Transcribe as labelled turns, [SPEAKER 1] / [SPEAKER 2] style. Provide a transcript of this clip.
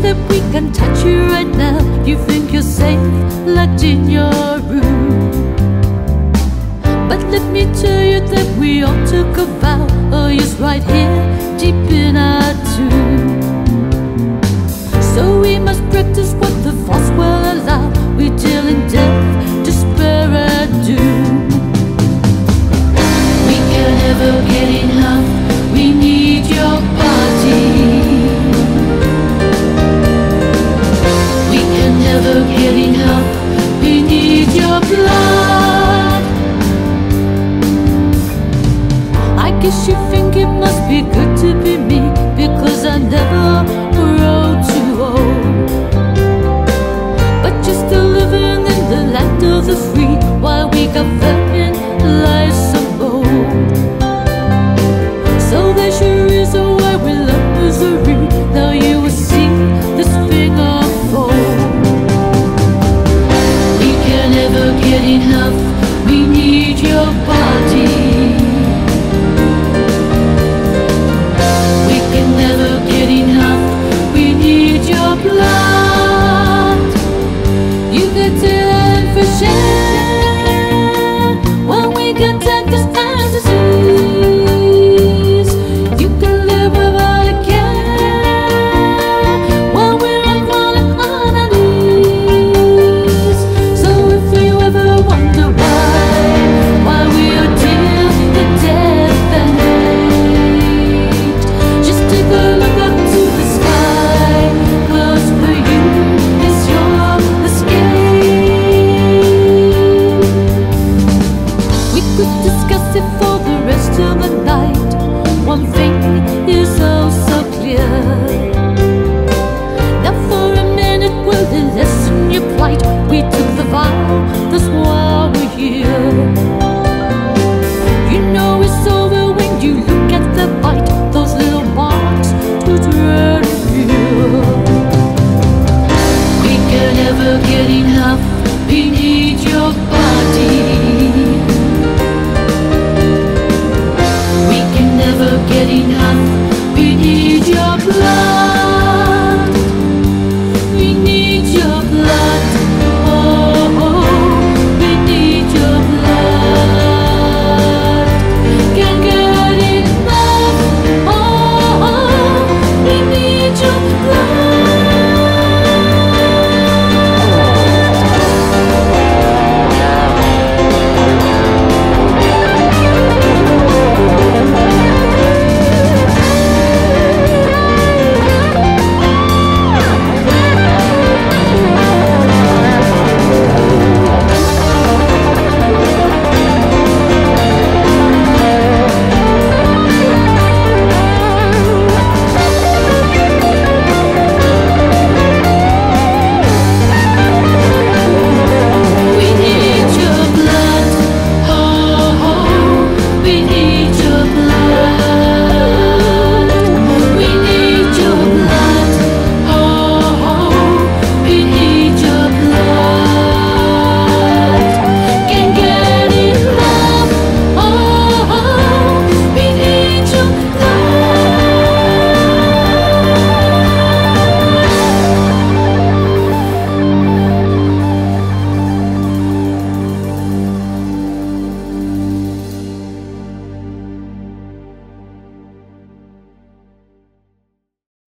[SPEAKER 1] that we can touch you right now. You think you're safe, locked in your room. But let me tell you that we all took a vow. Oh yes, right here, deep in our tomb. So we must practice what the force will allow. We deal in death, despair and doom. We can never get enough. We need your body. We can never get enough. We need your blood. I guess you think it must be good to be me, because I never grow too old. But you're still living in the land of the free, while we got famine, lies of bold. So there's your reason why we love misery. Now you will see this thing unfold. We can never get enough. We need your body. We can never get enough. We need your blood. You can tell and for share when we can take this fantasies. You can live without a care when we're all crawling on our knees. So if you ever wonder why we are deal in death and hate, just take a look up to the sky, 'cause for you it's your escape. We could discuss it for the rest of the night. One thing is oh so clear.